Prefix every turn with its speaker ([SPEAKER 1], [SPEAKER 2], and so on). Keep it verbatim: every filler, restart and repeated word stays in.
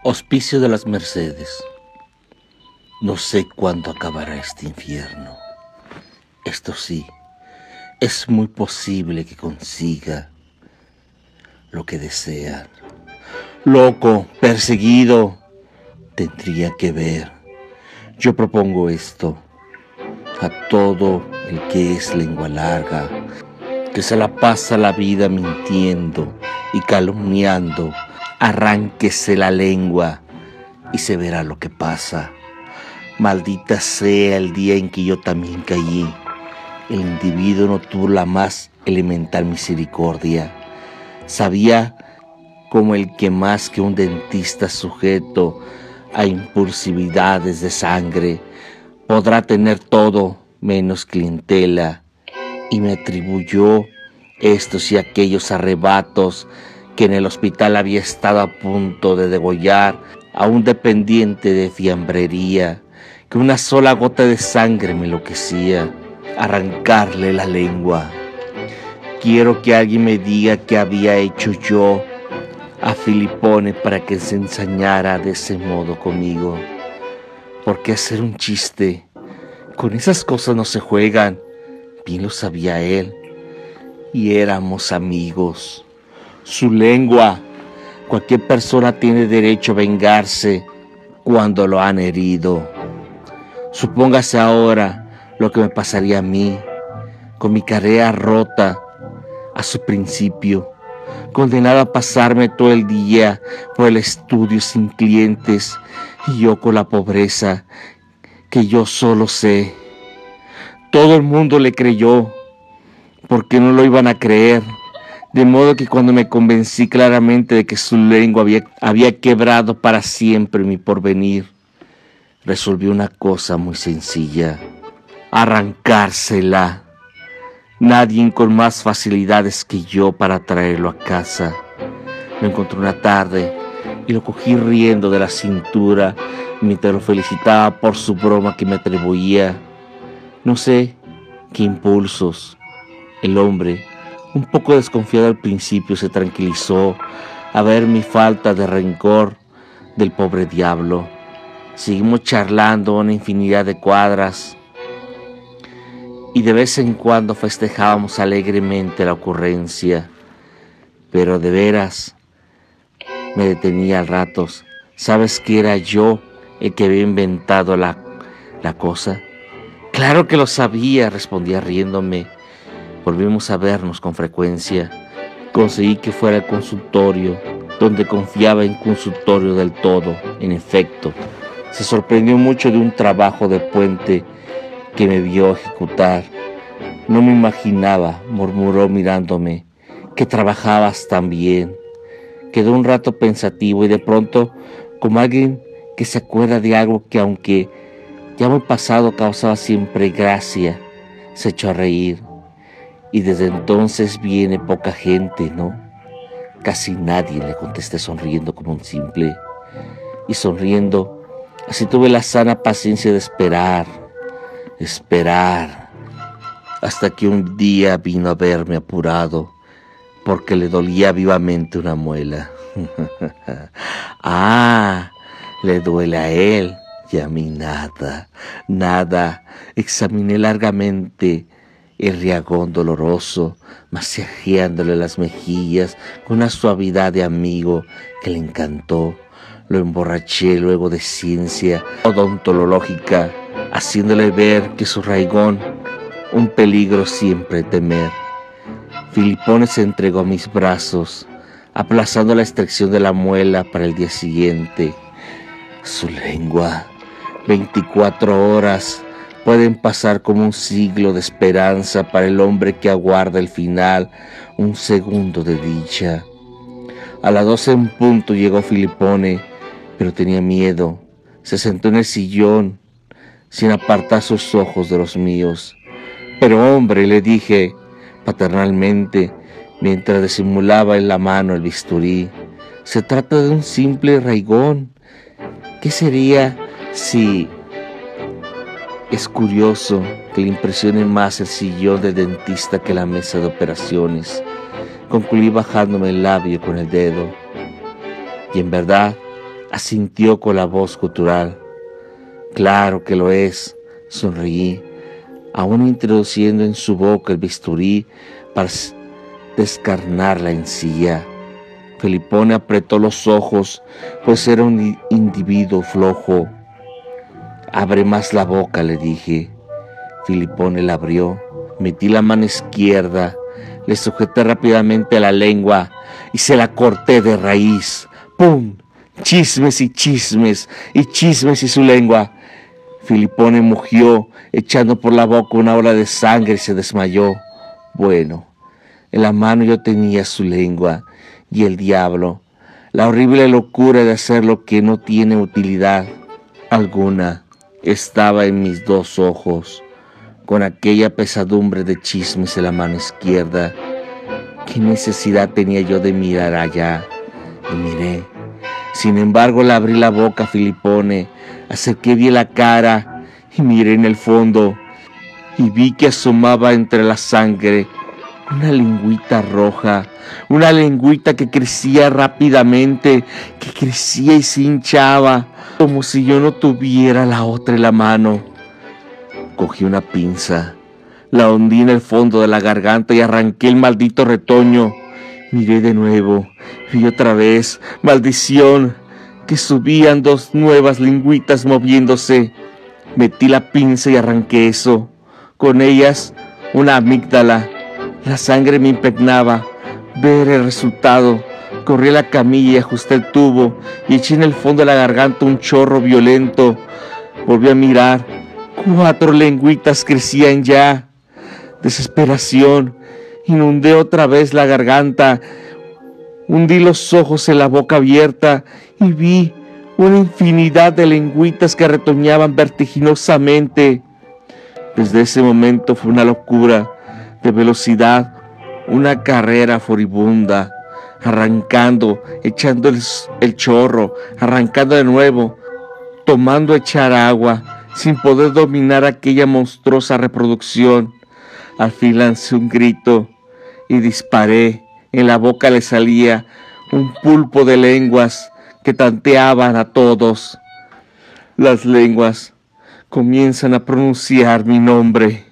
[SPEAKER 1] Hospicio de las Mercedes. No sé cuándo acabará este infierno. Esto sí, es muy posible que consiga lo que desean. Loco, perseguido, tendría que ver. Yo propongo esto a todo el que es lengua larga, que se la pasa la vida mintiendo y calumniando. Arránquese la lengua y se verá lo que pasa. Maldita sea el día en que yo también caí. El individuo no tuvo la más elemental misericordia. Sabía como el que más que un dentista sujeto a impulsividades de sangre podrá tener todo menos clientela, y me atribuyó estos y aquellos arrebatos que en el hospital había estado a punto de degollar a un dependiente de fiambrería, que una sola gota de sangre me enloquecía. Arrancarle la lengua. Quiero que alguien me diga qué había hecho yo a Filipone para que se ensañara de ese modo conmigo. Porque hacer un chiste, con esas cosas no se juegan. Bien lo sabía él, y éramos amigos. Su lengua. Cualquier persona tiene derecho a vengarse cuando lo han herido. Supóngase ahora lo que me pasaría a mí, con mi carrera rota a su principio, condenado a pasarme todo el día por el estudio sin clientes, y yo con la pobreza que yo solo sé. Todo el mundo le creyó, porque no lo iban a creer. De modo que cuando me convencí claramente de que su lengua había, había quebrado para siempre mi porvenir, resolví una cosa muy sencilla: arrancársela. Nadie con más facilidades que yo para traerlo a casa. Lo encontré una tarde y lo cogí riendo de la cintura mientras lo felicitaba por su broma que me atribuía. No sé qué impulsos. El hombre, un poco desconfiado al principio, se tranquilizó a ver mi falta de rencor del pobre diablo. Seguimos charlando una infinidad de cuadras y de vez en cuando festejábamos alegremente la ocurrencia. Pero de veras, me detenía a ratos. ¿Sabes que era yo el que había inventado la, la cosa? Claro que lo sabía, respondía riéndome. Volvimos a vernos con frecuencia. Conseguí que fuera el consultorio, donde confiaba en consultorio del todo. En efecto, se sorprendió mucho de un trabajo de puente que me vio ejecutar. No me imaginaba, murmuró mirándome, que trabajabas tan bien. Quedó un rato pensativo y de pronto, como alguien que se acuerda de algo que aunque ya muy pasado causaba siempre gracia, se echó a reír. Y desde entonces viene poca gente, ¿no? Casi nadie, le contesté sonriendo como un simple. Y sonriendo, así tuve la sana paciencia de esperar, esperar, hasta que un día vino a verme apurado, porque le dolía vivamente una muela. Ah, le duele a él y a mí nada, nada. Examiné largamente el riagón doloroso, masajeándole las mejillas con una suavidad de amigo que le encantó. Lo emborraché luego de ciencia odontológica, haciéndole ver que su raigón, un peligro siempre temer. Filipone se entregó a mis brazos, aplazando la extracción de la muela para el día siguiente. Su lengua, veinticuatro horas pueden pasar como un siglo de esperanza para el hombre que aguarda el final, un segundo de dicha. A las doce en punto llegó Filipone, pero tenía miedo. Se sentó en el sillón sin apartar sus ojos de los míos. Pero hombre, le dije paternalmente, mientras disimulaba en la mano el bisturí, se trata de un simple raigón. ¿Qué sería si... Es curioso que le impresione más el sillón de dentista que la mesa de operaciones. Concluí bajándome el labio con el dedo. Y en verdad, Asintió con la voz gutural. Claro que lo es, sonreí, aún introduciendo en su boca el bisturí para descarnar la encía. Filipone apretó los ojos, pues era un individuo flojo. Abre más la boca, le dije. Filipone la abrió. Metí la mano izquierda, le sujeté rápidamente la lengua y se la corté de raíz. ¡Pum! Chismes y chismes y chismes y su lengua. Filipone mugió, echando por la boca una ola de sangre y se desmayó. Bueno, en la mano yo tenía su lengua y el diablo, la horrible locura de hacer lo que no tiene utilidad alguna, estaba en mis dos ojos, con aquella pesadumbre de chismes en la mano izquierda. ¿Qué necesidad tenía yo de mirar allá? Y miré. Sin embargo, le abrí la boca a Filipone, acerqué bien la cara y miré en el fondo y vi que asomaba entre la sangre una lengüita roja, una lengüita que crecía rápidamente, que crecía y se hinchaba, como si yo no tuviera la otra en la mano. Cogí una pinza, la hundí en el fondo de la garganta y arranqué el maldito retoño. Miré de nuevo, vi otra vez, maldición, que subían dos nuevas lengüitas moviéndose. Metí la pinza y arranqué eso. Con ellas, una amígdala. La sangre me impregnaba. Ver el resultado. Corrí a la camilla y ajusté el tubo y eché en el fondo de la garganta un chorro violento. Volví a mirar. Cuatro lengüitas crecían ya. Desesperación. Inundé otra vez la garganta. Hundí los ojos en la boca abierta y vi una infinidad de lengüitas que retoñaban vertiginosamente. Desde ese momento fue una locura de velocidad, una carrera furibunda, arrancando, echando el, el chorro, arrancando de nuevo, tomando a echar agua, sin poder dominar aquella monstruosa reproducción. Al fin lancé un grito y disparé. En la boca le salía un pulpo de lenguas que tanteaban a todos. Las lenguas comienzan a pronunciar mi nombre.